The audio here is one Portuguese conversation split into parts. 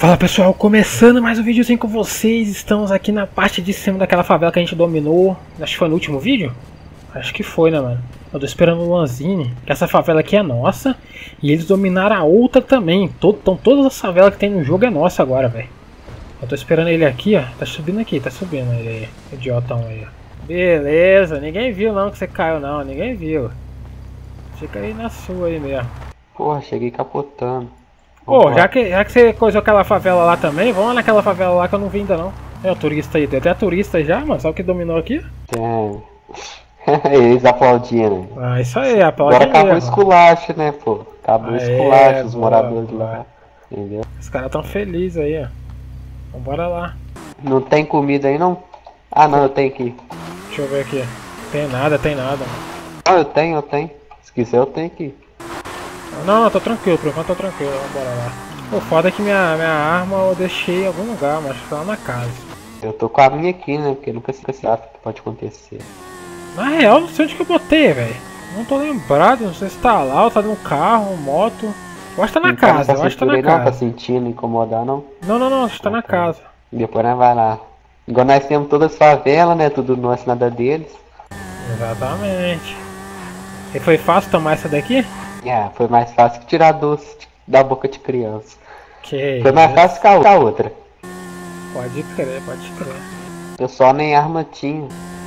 Fala pessoal, começando mais um videozinho com vocês. Estamos aqui na parte de cima daquela favela que a gente dominou. Acho que foi no último vídeo? Acho que foi, né, mano? Eu tô esperando o Lanzini, que essa favela aqui é nossa. E eles dominaram a outra também. Então todas as favelas que tem no jogo é nossa agora, velho. Eu tô esperando ele aqui, ó. Tá subindo aqui, tá subindo ele aí. Idiotão aí, ó. Beleza, ninguém viu não que você caiu não, ninguém viu. Fica aí na sua aí mesmo. Porra, cheguei capotando. Pô, já que você coisou aquela favela lá também, vamos lá naquela favela lá que eu não vi ainda não. É o turista aí, tem até turista já, mano, sabe o que dominou aqui? Tem. Eles aplaudindo. Ah, isso aí, aplaude. Agora acabou o esculacho, né, pô? Acabou o esculacho, os moradores lá. Entendeu? Os caras tão felizes aí, ó. Vambora lá. Não tem comida aí não? Ah não, eu tenho aqui. Deixa eu ver aqui. Tem nada, mano. Ah, eu tenho. Se quiser eu tenho aqui. Não, tô tranquilo, por enquanto tô tranquilo, vambora lá. O foda é que minha arma eu deixei em algum lugar, mas tá lá na casa. Eu tô com a minha aqui, né, porque nunca se sabe o que pode acontecer. Na real, não sei onde que eu botei, velho. Não tô lembrado, não sei se tá lá ou tá no carro, moto. Eu acho que tá na casa, eu acho que tá na casa. Não tá sentindo incomodar, não? Não, acho que tá na casa. Depois nós vai lá. Igual nós temos todas as favelas, né, tudo nosso, nada deles. Exatamente. E foi fácil tomar essa daqui? Foi mais fácil que tirar doce da boca de criança. Que foi mais fácil que a outra. Pode crer, pode crer. Eu só nem arma tinha.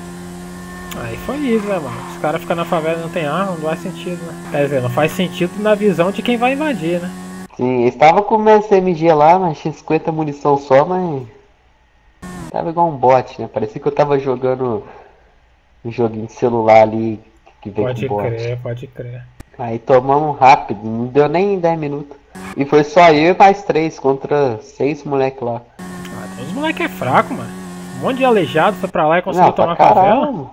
Aí foi isso, né, mano? Os caras ficam na favela e não tem arma, não faz sentido, né? Quer dizer, não faz sentido na visão de quem vai invadir, né? Sim, eles estavam com o SMG lá, mas tinha 50 munição só, mas... Tava igual um bot, né? Parecia que eu tava jogando um joguinho de celular ali que veio com bot. Pode crer. Aí tomamos rápido, não deu nem 10 minutos. E foi só eu e mais 3 contra 6 moleque lá. Ah, tem uns moleque é fraco, mano. Um monte de aleijado foi pra lá e conseguiu tomar a favela.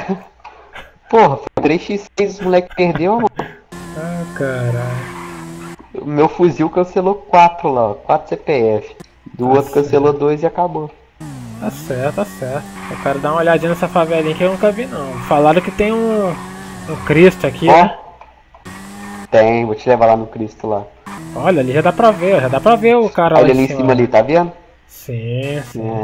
Porra, foi 3x6 os moleque perdeu, mano. Ah, caralho. O meu fuzil cancelou 4 lá, ó, 4 CPF. Do outro cancelou 2 e acabou. Tá certo, tá certo. Eu quero dar uma olhadinha nessa favelinha que eu nunca vi não. Falaram que tem um Cristo aqui, né? Tem, vou te levar lá no Cristo lá. Olha, ali já dá pra ver o cara. Olha ali em cima ali, tá vendo? Sim.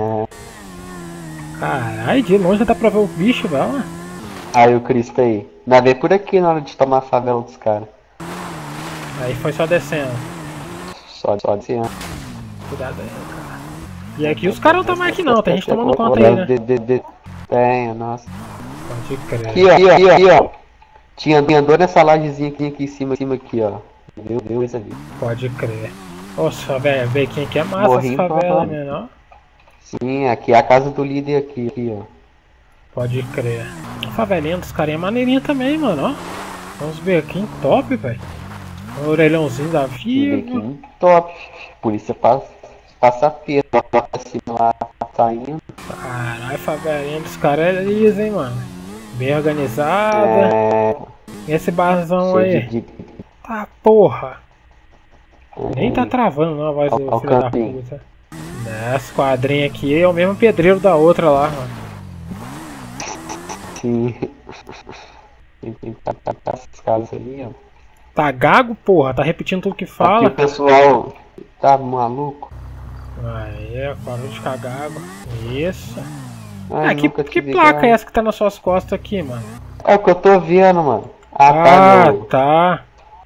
Caralho, de longe já dá pra ver o bicho, velho. Aí o Cristo aí. Nós veio por aqui na hora de tomar a favela dos caras. Aí foi só descendo. Só descendo. Cuidado aí, cara. E aqui os caras não estão mais aqui não, tem gente tomando conta aí, né? Tem, nossa. Pode crer. Aqui, ó. Tinha andou nessa lajezinha aqui em cima, aqui, ó. Viu isso ali? Pode crer. Nossa, velho, ver quem que é massa essa favela, menor. Sim, aqui é a casa do líder aqui, ó. Pode crer. A favelinha dos carinha é maneirinha também, mano, ó. Vamos ver aqui, top, velho. O orelhãozinho da vida. Top. Polícia passa feira assim lá, saindo. Caralho, a favelinha dos caras é lisa, hein, mano. Bem organizada. E esse barzão aí? Tá porra. Nem tá travando não a voz do filho da puta. Esse quadrinho aqui é o mesmo pedreiro da outra lá, mano. Sim. Tem essas casas ali, ó. Tá gago, porra? Tá repetindo tudo que fala? Aqui o pessoal tá maluco. Aí, parou de cagar água. Isso. Ai, que placa é essa que tá nas suas costas aqui, mano? É o que eu tô vendo, mano. Tá.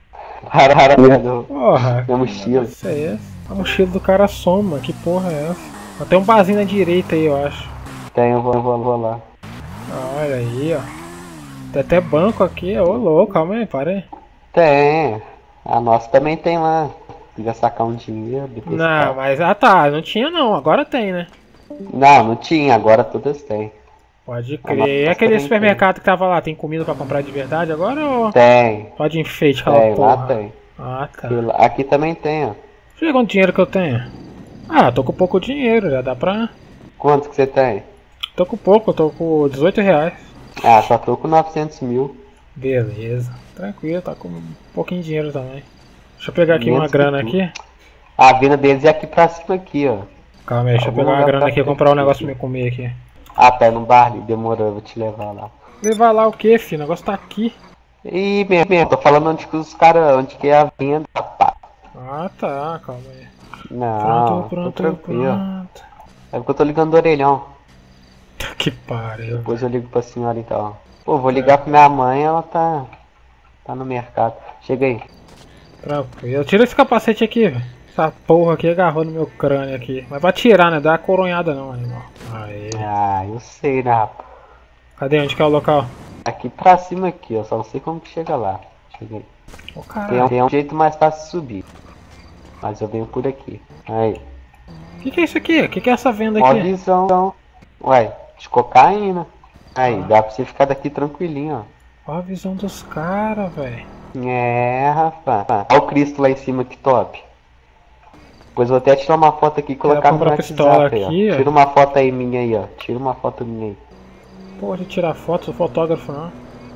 Porra, minha mochila. Isso é essa? A mochila do cara soma, que porra é essa? Tem um barzinho na direita aí, eu acho. Tem, eu vou lá. Olha aí, ó. Tem até banco aqui, ô louco, calma aí, para aí. Tem. A nossa também tem lá. Podia sacar um dinheiro. Não, mas não tinha não, agora tem, né? Não tinha, agora todas tem. Pode crer. E aquele supermercado que tava lá, tem comida pra comprar de verdade agora ou? Tem. Pode enfeite aquela porra? Lá tem. Ah, tá. Aqui também tem, ó. Deixa eu ver quanto dinheiro que eu tenho. Ah, tô com pouco dinheiro, já dá pra... Quanto que você tem? Tô com pouco, eu tô com 18 reais. Ah, só tô com 900 mil. Beleza. Tranquilo, tá com um pouquinho de dinheiro também. Deixa eu pegar aqui uma grana aqui. A venda deles é aqui pra cima aqui, ó. Calma aí, deixa eu pegar uma grana aqui e comprar um negócio pra me comer aqui. Ah, tá no bar ali, demorou, eu vou te levar lá. Levar lá o que, filho? O negócio tá aqui. Ih, mesmo, tô falando onde que os caras, onde que é a venda, pá. Ah, tá, calma aí. Não, Pronto, tô tranquilo. pronto. É porque eu tô ligando do orelhão. Que pariu. Depois eu ligo pra senhora então. Pô, vou ligar pra minha mãe, ela tá no mercado. Chega aí. Tranquilo. Tira esse capacete aqui, velho. Essa porra aqui agarrou no meu crânio aqui. Mas vai tirar, né? Dá uma coronhada não, animal. Aí. Ah, eu sei, né, rapaz? Cadê? Onde que é o local? Aqui pra cima aqui, ó. Só não sei como que chega lá. Chega aí. Ô, caralho. Tem um jeito mais fácil de subir. Mas eu venho por aqui. Aí. Que é isso aqui? Que é essa venda Ó aqui? visão. Ué, de cocaína. Aí, dá pra você ficar daqui tranquilinho, ó. Ó a visão dos caras, velho. É, rapaz. Olha o Cristo lá em cima, que top. Depois eu vou até tirar uma foto aqui e colocar no comprar pistola WhatsApp aí, aqui, ó. ó. Tira uma foto aí minha aí, ó. Tira uma foto minha aí. Pô, de tirar foto, sou fotógrafo não.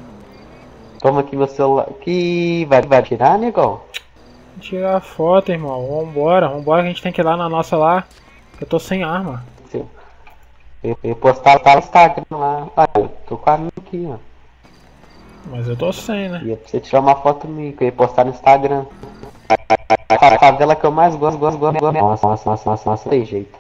Toma aqui meu celular. Que vai tirar, negão? Tirar foto, irmão. Vambora que a gente tem que ir lá na nossa lá. Eu tô sem arma. Eu postar no Instagram lá. Ah, eu tô com a minha aqui, ó. Mas eu tô sem, né? E é pra você tirar uma foto minha, que eu ia postar no Instagram. A favela que eu mais gosto. Nossa, tem jeito.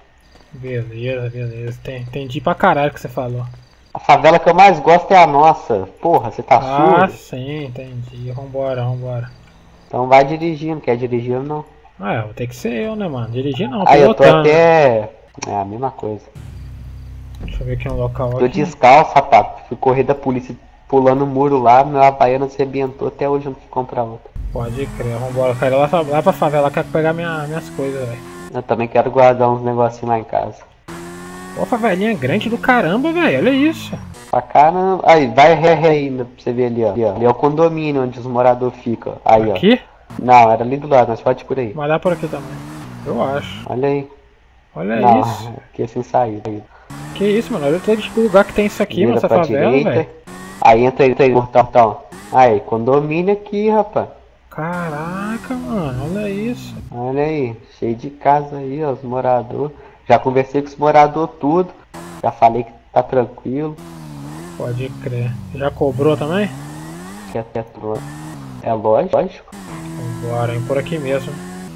Beleza. Entendi pra caralho o que você falou. A favela que eu mais gosto é a nossa. Porra, você tá surdo? Sim, entendi. Vambora. Então vai dirigindo, quer dirigir ou não? Ah, vou ter que ser eu, né, mano? Dirigir não, Aí eu tô pilotando. até... É a mesma coisa. Deixa eu ver aqui um local Tô aqui. descalço, rapaz. Fui correr da polícia pulando o muro lá, meu Havaiana se arrebentou, até hoje eu não fui comprar outra. Pode crer, vambora. Quero ir lá pra favela, quero pegar minhas coisas, velho. Eu também quero guardar uns negocinhos lá em casa. Pô, a favelinha é grande do caramba, velho. Olha isso. Pra caramba. Aí, vai ainda pra você ver ali, ó. Ali é o condomínio onde os moradores ficam. Aí, Aqui? ó. Não, era ali do lado, mas pode ir por aí. Mas dá por aqui também. Eu acho. Olha aí. Olha Não, isso. aqui é sem saída. Que isso, mano. Olha todo lugar que tem isso aqui, mano. Vira Essa pra favela, direita. velho. Aí entra aí, portão. Aí, condomínio aqui, rapaz. Caraca, mano. Olha isso. Olha aí, cheio de casa aí, ó, os moradores. Já conversei com os moradores tudo. Já falei que tá tranquilo. Pode crer. Já cobrou também? Que até trouxe. É lógico. Vambora, hein, por aqui mesmo.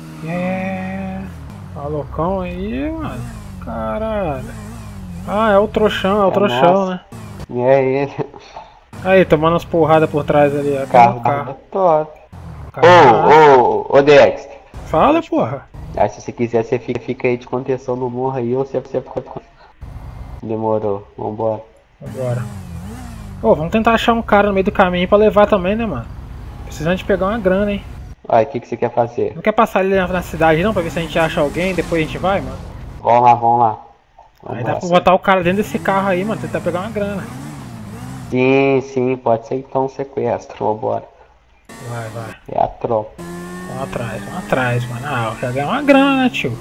Tá loucão aí, mano. Caralho. Ah, é o trouxão, nossa. né? E é ele. Aí, tomando umas porradas por trás ali. Ó. Carro top. Caralho. Ô Dexter. Fala, porra. Aí se você quiser, você fica aí de contenção no morro aí, ou você demorou, vambora. Ô, vamos tentar achar um cara no meio do caminho pra levar também, né, mano? Precisando de pegar uma grana, hein? Aí, o que você quer fazer? Não quer passar ali na cidade não, pra ver se a gente acha alguém, depois a gente vai, mano? Vamos lá. Aí dá pra botar o cara dentro desse carro aí, mano, tentar pegar uma grana. Sim, pode ser então um sequestro, vambora. Vai. É a tropa. Vamos atrás, mano. Ah, eu quero ganhar uma grana, né, tio?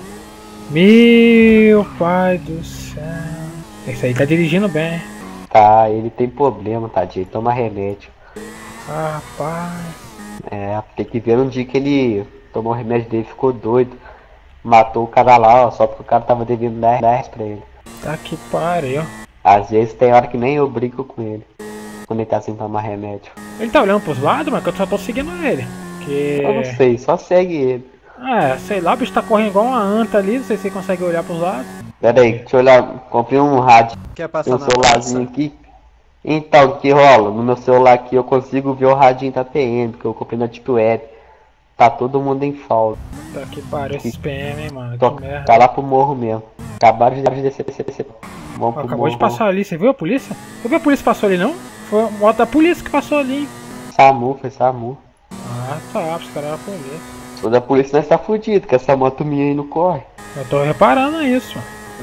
Meu pai do céu. Esse aí tá dirigindo bem. Tá, ele tem problema, tadinho, toma remédio. Rapaz. É, tem que ver um dia que ele tomou o remédio dele, ficou doido. Matou o cara lá, ó, só porque o cara tava devendo 10 pra ele. Tá que pariu. Às vezes tem hora que nem eu brinco com ele, quando ele tá sem tomar remédio. Ele tá olhando pros lados, mas que eu só tô seguindo ele. Que... Eu não sei, só segue ele. Sei lá, o bicho tá correndo igual uma anta ali, não sei se você consegue olhar pros lados. Pera aí, deixa eu olhar, comprei um rádio, Quer tem passar um na celularzinho praça? aqui. Então, o que rola? No meu celular aqui eu consigo ver o radinho da PM, que eu comprei na Deep Web. Tá todo mundo em falta. Tá que pariu esses PM, hein, mano. Tô, Que merda. tá lá pro morro mesmo. Acabaram de descer. Vamos pro Acabou morro. de passar ali, você viu a polícia? Você viu a polícia que passou ali não? Foi a moto da polícia que passou ali. Foi SAMU. Ah, tá, os caras eram a polícia. Sou da polícia, nós tá fudido, que essa moto minha aí não corre. Eu tô reparando isso,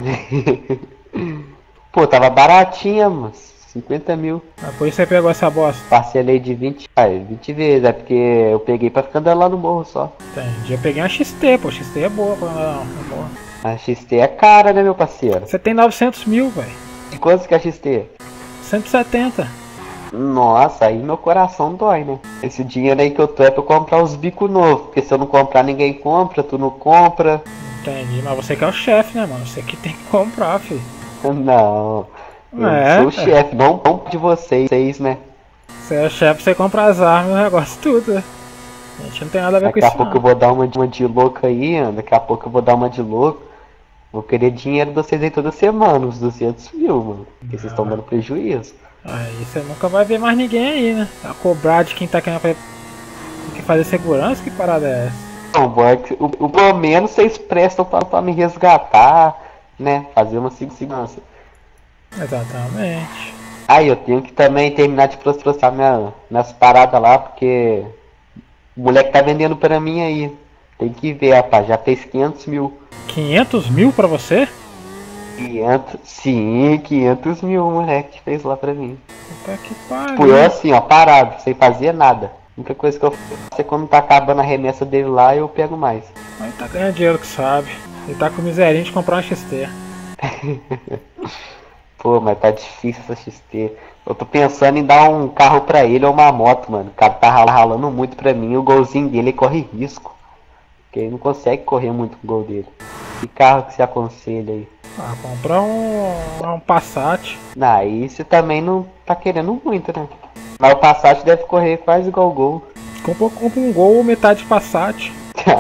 mano. Pô, tava baratinha, mas 50 mil. A polícia pegou essa bosta. Parcelei de 20 vezes, é porque eu peguei pra ficar andando lá no morro só. Entendi, eu peguei uma XT, pô, XT é boa pra andar no morro. A XT é cara, né, meu parceiro? Você tem 900 mil, velho. E quantos que é a XT? 170. Nossa, aí meu coração dói, né? Esse dinheiro aí que eu tô é pra eu comprar os bicos novos, porque se eu não comprar, ninguém compra, tu não compra. Entendi, mas você que é o chefe, né, mano? Você que tem que comprar, filho. Não, eu sou o chefe, não de vocês, né? Você é o chefe, você compra as armas, o negócio tudo, né? A gente não tem nada a ver com Daqui a isso pouco não. eu vou dar uma de louco aí, daqui a pouco eu vou dar uma de louco. Vou querer dinheiro de vocês aí toda semana, uns 200 mil, mano. Porque vocês estão dando prejuízo. Aí você nunca vai ver mais ninguém aí, né? A cobrar de quem tá querendo fazer segurança, que parada é essa? Não, o pelo menos vocês prestam pra me resgatar, né? Fazer uma segurança. Exatamente. Aí eu tenho que também terminar de processar minhas paradas lá, porque o moleque tá vendendo pra mim aí. Tem que ver, rapaz, já fez 500 mil. 500 mil pra você? 500, sim, 500 mil o moleque fez lá pra mim. Puta que Tipo, eu pariu. assim, ó, parado, sem fazer nada. A única coisa que eu faço é quando tá acabando a remessa dele lá, eu pego mais. Mas tá ganhando dinheiro que sabe. Ele tá com miserinho de comprar uma XT. Pô, mas tá difícil essa XT. Eu tô pensando em dar um carro pra ele ou uma moto, mano. O cara tá ralando muito pra mim, o golzinho dele corre risco. Porque ele não consegue correr muito com o gol dele. Que carro que você aconselha aí? Ah, comprar um Passat. Não, aí você também não tá querendo muito, né? Mas o Passat deve correr quase igual o Gol. Compra um Gol, metade Passat.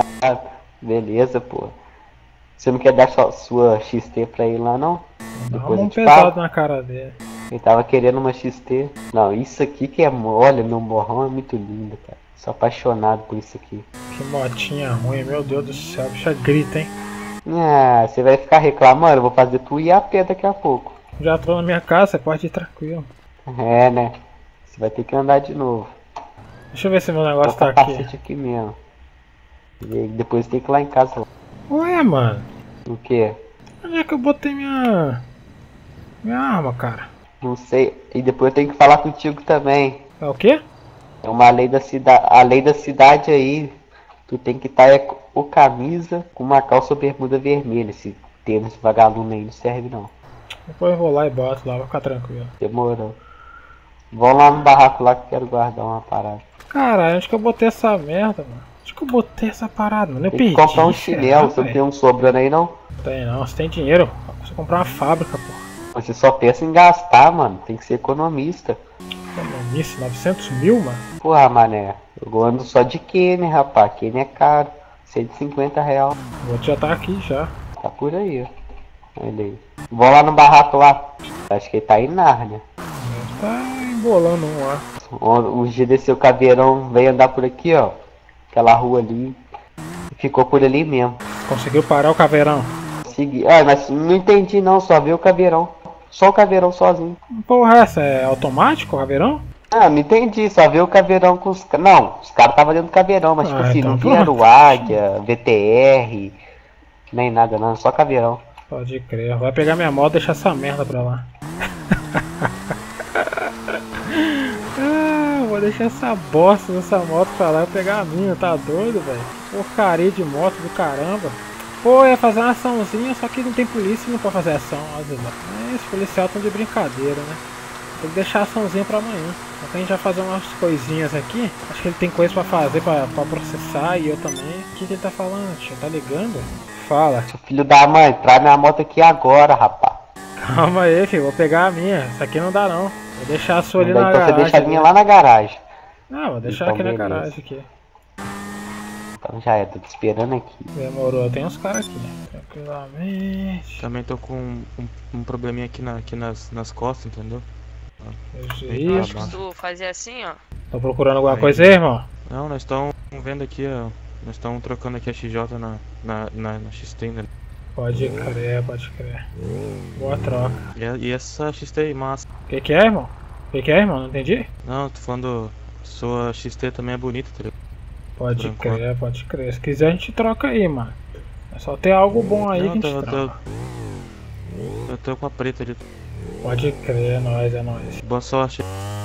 Beleza, pô. Você não quer dar sua XT pra ele lá, não? Dá Depois a um gente pesado fala. na cara dele. Ele tava querendo uma XT. Não, isso aqui que é... Olha, meu morrão é muito lindo, cara. Sou apaixonado por isso aqui. Que motinha ruim, meu Deus do céu. A bicha grita, hein? Ah, você vai ficar reclamando? Eu vou fazer tu ir a pé daqui a pouco. Já tô na minha casa, você pode ir tranquilo. É, né? Você vai ter que andar de novo. Deixa eu ver se meu negócio O tá aqui. capacete aqui mesmo. E aí depois tem que ir lá em casa. Ué, mano. O quê? Onde é que eu botei minha arma, cara? Não sei. E depois eu tenho que falar contigo também. É o quê? É uma lei da cidade. A lei da cidade aí. Tu tem que estar com camisa com uma calça ou bermuda vermelha. Esse tênis vagalume aí não serve não. Depois eu vou lá e boto lá, vai ficar tranquilo. Demorou. Vamos lá no barraco lá que eu quero guardar uma parada. Caralho, onde que eu botei essa merda, mano? Onde que eu botei essa parada, mano? Eu Tem que perdi. comprar um chinelo. Você não tem um sobrando aí não? Tem não, você tem dinheiro. Você comprar uma fábrica, pô. Você só pensa em gastar, mano. Tem que ser economista. Isso, 900 mil, mano? Porra, mané. Eu ando só de Kenny, rapaz. Kenny é caro. 150 real. O outro já tá aqui já. Tá por aí, ó. Olha aí. Vou lá no barraco lá. Acho que ele tá em Nárnia. Tá embolando um lá. O dia desse o caveirão veio andar por aqui, ó. Aquela rua ali. Ficou por ali mesmo. Conseguiu parar o caveirão? Segui. Ah, mas não entendi não. Só vi o caveirão. Só o caveirão sozinho. Porra, essa é automático o caveirão? Ah, não entendi, só vi o caveirão com os... Não, os caras estavam dentro do caveirão, mas tipo assim, então não vieram pronto. Águia, VTR, nem nada não, só caveirão. Pode crer. Vai pegar minha moto e deixar essa merda pra lá. Vou deixar essa bosta dessa moto pra lá e pegar a minha, tá doido, velho? Porcaria de moto do caramba. Pô, ia fazer uma açãozinha, só que não tem polícia e não pode fazer ação. Os policiais estão de brincadeira, né? Tem que deixar a açãozinha pra amanhã. Então a gente vai fazer umas coisinhas aqui. Acho que ele tem coisa pra fazer, pra processar, e eu também. O que ele tá falando, tio? Tá ligando? Fala. Filho da mãe, traz minha moto aqui agora, rapaz. Calma aí, filho. Vou pegar a minha. Essa aqui não dá, não. Vou deixar a sua ali Então na você garagem. deixa a minha lá na garagem. Não, vou deixar Então, aqui na beleza. garagem aqui. Então já é, tô te esperando aqui. Demorou, tem uns caras aqui. Tranquilamente. Também tô com um probleminha aqui, nas costas, entendeu? Isso. Tá bom. Tu fazia assim, ó. Tô procurando alguma Aí. coisa aí, irmão? Não, nós estamos vendo aqui, ó. Nós estamos trocando aqui a XJ na XT ainda. Pode crer, pode crer. Boa troca. E essa XT aí, massa. O que é, irmão? O que é, irmão? Não entendi? Não, tô falando. Sua XT também é bonita, tá ligado? Pode Tranquilo. crer, pode crer. Se quiser a gente troca aí, mano. É só ter algo bom aí Não, que a gente troca. eu tô com a preta ali. Pode crer, é nóis, é nóis. Boa sorte.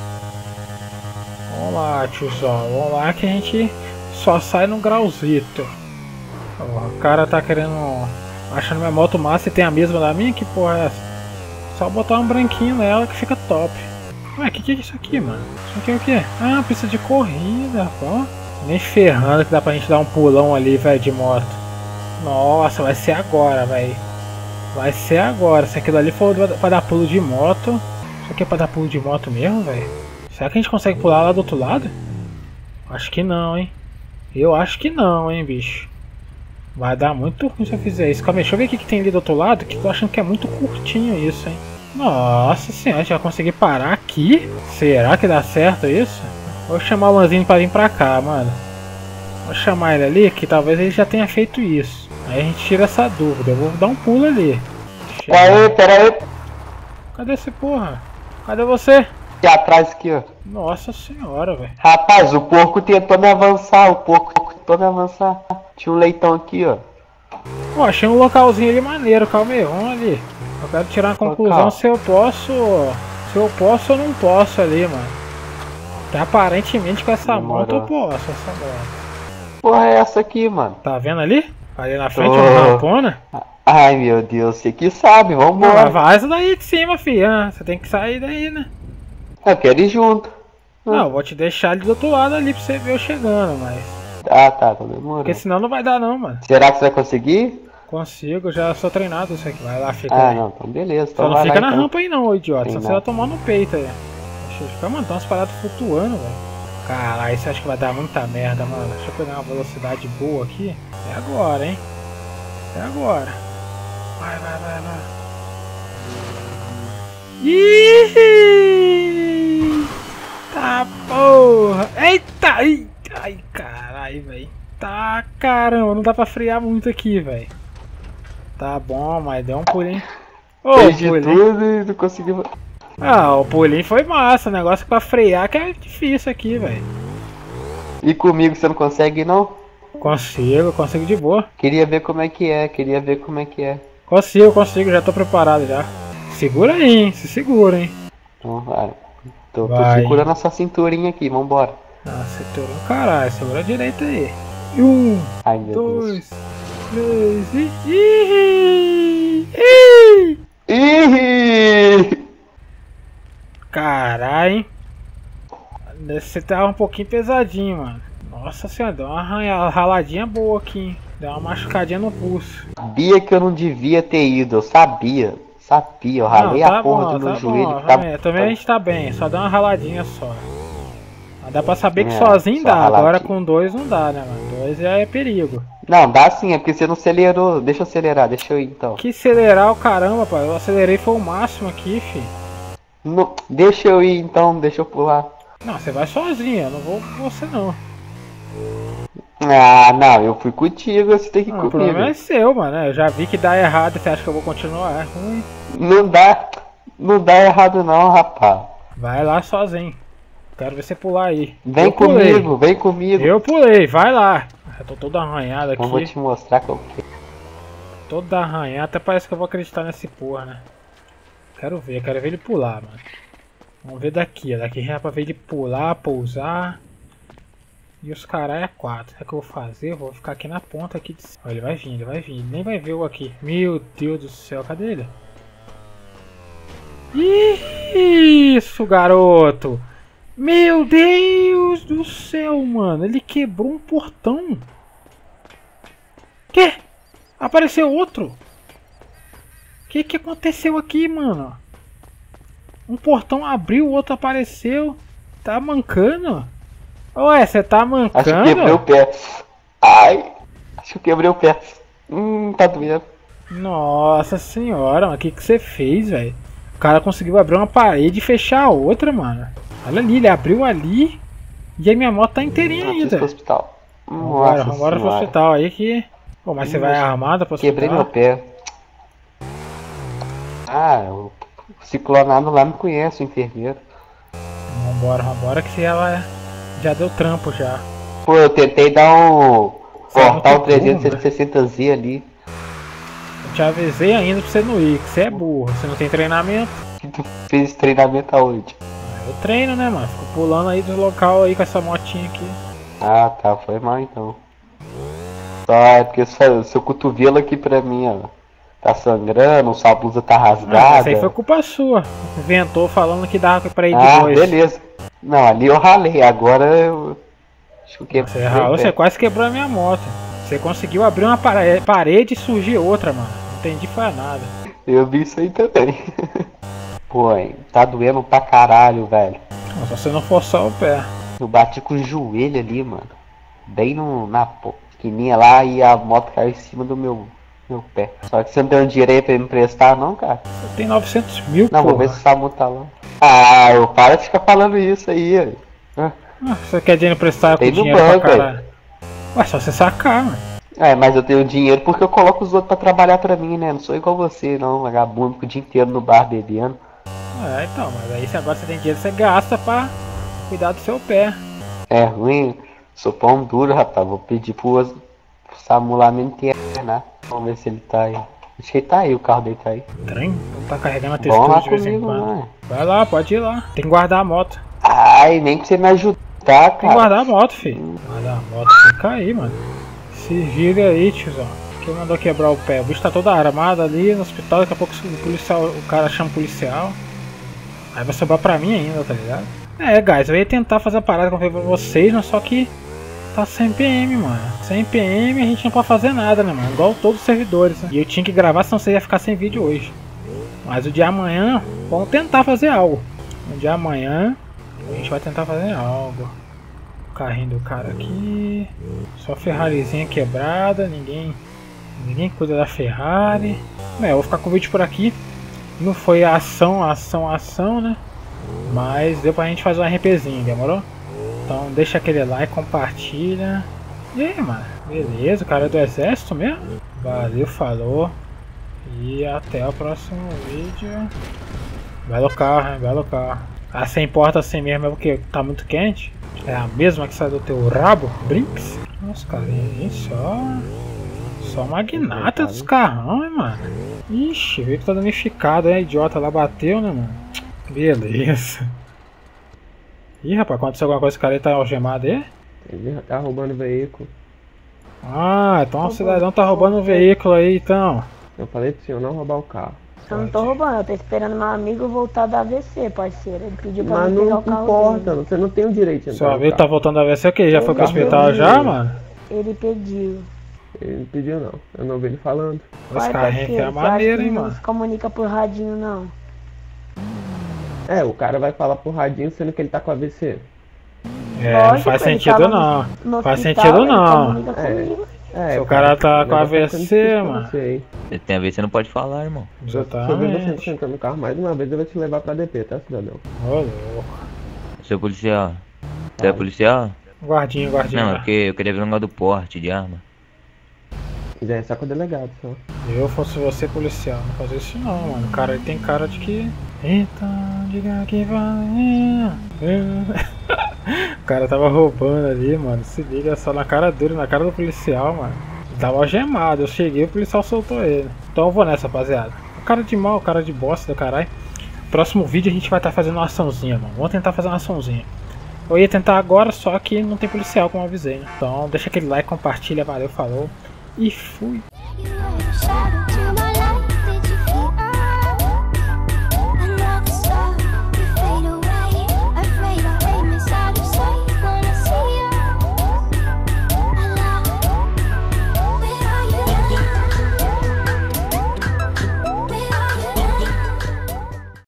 Vamos lá, tiozão. Vamos lá que a gente só sai no grauzito. Ó, o cara tá querendo... Achando minha moto massa e tem a mesma da minha? Que porra é essa? Só botar um branquinho nela que fica top. Ué, que é isso aqui, mano? Isso aqui é o quê? Ah, pista de corrida, pô. Nem ferrando que dá pra gente dar um pulão ali, velho, de moto. Nossa, vai ser agora, velho. Vai ser agora. Se aquilo ali for pra dar pulo de moto... Isso aqui é pra dar pulo de moto mesmo, velho? Será que a gente consegue pular lá do outro lado? Acho que não, hein? Eu acho que não, hein, bicho. Vai dar muito ruim se eu fizer isso. Calma aí, deixa eu ver o que tem ali do outro lado, que tô achando que é muito curtinho isso, hein. Nossa senhora, a gente vai conseguir parar aqui? Será que dá certo isso? Vou chamar o Lanzinho pra vir pra cá, mano. Vou chamar ele ali, que talvez ele já tenha feito isso. Aí a gente tira essa dúvida. Eu vou dar um pulo ali. Pera aí. Cadê esse porra? Cadê você? Aqui atrás, aqui, ó. Nossa senhora, velho. Rapaz, o porco tentou me avançar. Tinha um leitão aqui, ó. Ó, achei um localzinho ali maneiro. Calma aí, vamos ali. Eu quero tirar uma conclusão se eu posso ou não posso ali, mano. Que aparentemente com essa moto eu posso, essa moto. Porra é essa aqui, mano? Tá vendo ali? Ali na frente, uma rampona. Ai, meu Deus, você que sabe, vambora. Não, vaza daí de cima, filho. Você tem que sair daí, né? Eu quero ir junto. Não, eu vou te deixar ali do outro lado ali pra você ver eu chegando, mas... Ah, tá demorando. Porque senão não vai dar não, mano. Será que você vai conseguir? Consigo, já sou treinado isso aqui. Vai lá, fica Ah, aí. não, então beleza. Só Então não fica lá, na então. rampa aí não, ô idiota. Tem Só você não. vai tomar no peito aí. Deixa eu ficar, mano, tem umas paradas flutuando, velho. Caralho, isso acho que vai dar muita merda, mano. Deixa eu pegar uma velocidade boa aqui. É agora, hein. É agora. Vai. Ih! Tá porra! Eita! Ai, caralho, velho. Tá caramba, não dá pra frear muito aqui, velho. Tá bom, mas deu um pulinho. Ô, Fez de pulinho. tudo e não conseguiu. Ah, o pulinho foi massa. O negócio pra frear que é difícil aqui, velho. E comigo você não consegue, não? Consigo de boa. Queria ver como é que é. Consigo, já tô preparado já. Segura aí, hein? Se segura, hein? Então vai. Tô Vai. segurando essa cinturinha aqui, vambora. Ah, segura um caralho, segura direito aí. 1, Ai, meu Deus. 2, 3 e. Ih! Caralho, hein? Você tava um pouquinho pesadinho, mano. Nossa senhora, deu uma raladinha boa aqui, hein? Deu uma machucadinha no pulso. Sabia que eu não devia ter ido, eu sabia. Eu ralei Não, tá a porra bom, do meu tá joelho. bom, Tá... também a gente tá bem, só dá uma raladinha só. Mas dá pra saber que É, sozinho só dá, agora raladinha. com dois não dá, né, mano? Dois já é perigo. Não, dá sim, é porque você não acelerou. Deixa eu acelerar, deixa eu ir então. Que acelerar o caramba, pai. Eu acelerei foi o máximo aqui, fi. Não, deixa eu ir então, deixa eu pular. Não, você vai sozinho, eu não vou com você não. Ah, não, eu fui contigo, você tem que ir Não, o comigo. problema é seu, mano. Eu já vi que dá errado, você acha que eu vou continuar? É ruim. Não dá errado não, rapaz. Vai lá sozinho. Quero ver você pular aí. Vem Eu pulei. comigo, vem comigo. Eu pulei, vai lá. Eu tô todo arranhado Eu vou aqui. te mostrar que eu quero. Todo arranhado, até parece que eu vou acreditar nesse porra, né? Quero ver ele pular, mano. Vamos ver daqui, ó. Daqui já dá pra ver ele pular, pousar. E os caralho é 4. O que eu vou fazer? Eu vou ficar aqui na ponta aqui de cima. Ó, ele vai vir. Ele nem vai ver eu aqui. Meu Deus do céu, cadê ele? Isso, garoto! Meu Deus do céu, mano. Ele quebrou um portão. Que? Apareceu outro? Que aconteceu aqui, mano? Um portão abriu, o outro apareceu. Tá mancando? Ué, você tá mancando? Acho que quebrei o pé. Ai, acho que quebrei o pé. Tá doendo. Nossa senhora, mas o que você fez, velho? O cara conseguiu abrir uma parede e fechar a outra, mano. Olha ali, ele abriu ali. E a minha moto tá inteirinha Preciso ainda. pro hospital. Vambora pro Senhora. hospital aí que... Pô, mas você vai armada pro hospital? Quebrei meu pé. Ah, o ciclonado lá me conhece, o enfermeiro. Vambora que você já deu trampo já. Pô, eu tentei dar um portal muito burro, 360Z ali. Eu te avisei ainda pra você não ir, que você é burro. Você não tem treinamento? Que tu fez treinamento aonde? Eu treino, né, mano? Fico pulando aí do local aí com essa motinha aqui. Ah, tá, foi mal então. Só é porque seu cotovelo aqui pra mim, ó, tá sangrando, sua blusa tá rasgada. Essa aí foi culpa sua. Inventou falando que dava pra ir de Ah, dois. beleza. Não, ali eu ralei, agora eu... Acho que eu quebrei Você ralou, o pé. você quase quebrou a minha moto. Você conseguiu abrir uma parede e surgir outra, mano. Não entendi foi nada. Eu vi isso aí também. Pô, hein, tá doendo pra caralho, velho. Não, só você não forçar o pé. Eu bati com o joelho ali, mano. bem na esquininha lá e a moto caiu em cima do meu pé. Só que você não tem um dinheiro aí pra me emprestar não, cara? Eu tenho 900 mil, Não, vou ver se o Samu tá lá. Ah, para de ficar falando isso aí. Você quer dinheiro emprestado com Tem no dinheiro banco, pra caralho? Ué, só você sacar, mano. É, mas eu tenho dinheiro porque eu coloco os outros pra trabalhar pra mim, né? Não sou igual você, não. Vagabundo, fico o dia inteiro no bar bebendo. É, então, mas aí se agora você tem dinheiro, você gasta pra cuidar do seu pé. É ruim, sou pão duro, rapaz. Vou pedir pro Samu lá me internar. Vamos ver se ele tá aí. Acho que ele tá aí, o carro dele tá aí. Trem, não tá carregando a Vamos textura lá de vez em comigo, quando. mano. Vai lá, pode ir lá. Tem que guardar a moto. Ai, nem pra você me ajudar, cara. Tem que guardar a moto, filho. Guardar a moto, fica aí, mano. Se vira aí, tiozão. Quem mandou quebrar o pé? O bicho tá todo armado ali no hospital, daqui a pouco o cara chama o policial. Aí vai sobrar pra mim ainda, tá ligado? É, guys, eu ia tentar fazer a parada que eu falei pra vocês, mas só que tá sem PM, mano. Sem PM a gente não pode fazer nada, né, mano? Igual todos os servidores, né? E eu tinha que gravar, senão você ia ficar sem vídeo hoje. Mas o dia amanhã, vamos tentar fazer algo. No dia amanhã, a gente vai tentar fazer algo. O carrinho do cara aqui. Só Ferrarizinha quebrada, ninguém cuida da Ferrari. Eu vou ficar com o vídeo por aqui. Não foi ação, né? Mas deu pra gente fazer um RPzinho, demorou? Então deixa aquele like, compartilha. E aí, mano, beleza, o cara é do exército mesmo? Valeu, falou. E até o próximo vídeo. Belo carro, hein? Belo carro. Ah, sem porta assim mesmo é porque tá muito quente. É a mesma que sai do teu rabo, Brinks? Nossa, carinha aí só magnata dos carrão, hein, mano. Ixi, veio que tá danificado, hein? Idiota lá bateu, né, mano? Beleza. Ih, rapaz, aconteceu alguma coisa, esse cara aí tá algemado aí? Ele tá roubando veículo. Ah, então o cidadão tá roubando um veículo aí, então. Eu falei pro senhor não roubar o carro. Eu não tô roubando, eu tô esperando meu amigo voltar da AVC, parceiro. Ele pediu pra Mas mim pegar não o carro importa, dele. você não tem o direito de entrar Seu no amigo tá carro. voltando da AVC, o que? Já foi pro carro hospital dele. já, mano? Ele pediu. Ele não pediu não, eu não ouvi ele falando. Esse carrinho aqui é você maneiro, acha que hein, não mano? se comunica por radinho, não? É, o cara vai falar pro radinho sendo que ele tá com AVC. É, não Lógico, faz ele sentido tava não. no Faz hospital, sentido ele não. comunica comigo. É, Se o cara tá com o negócio tá ficando AVC, difícil pra mano. você aí. Você tem a ver, você não pode falar, irmão. Se eu ver você Exatamente. sentando no carro mais uma vez, eu vou te levar pra DP, tá, cidadão? Ô, louco. Seu policial. Você é policial? Guardinha. Não, é porque eu queria ver um negócio do porte de arma. Se quiser, é só com o delegado, só. Eu fosse você policial, não fazer isso não, mano. O cara ele tem cara de que. Então, diga que vai. O cara tava roubando ali, mano. Se liga só na cara dele, na cara do policial, mano. Ele tava algemado. Eu cheguei, o policial soltou ele. Então eu vou nessa, rapaziada. O cara de mal, o cara de bosta do caralho. Próximo vídeo a gente vai estar fazendo uma açãozinha, mano. Vamos tentar fazer uma açãozinha. Eu ia tentar agora, só que não tem policial, como eu avisei, né? Então deixa aquele like, compartilha, valeu, falou. E fui.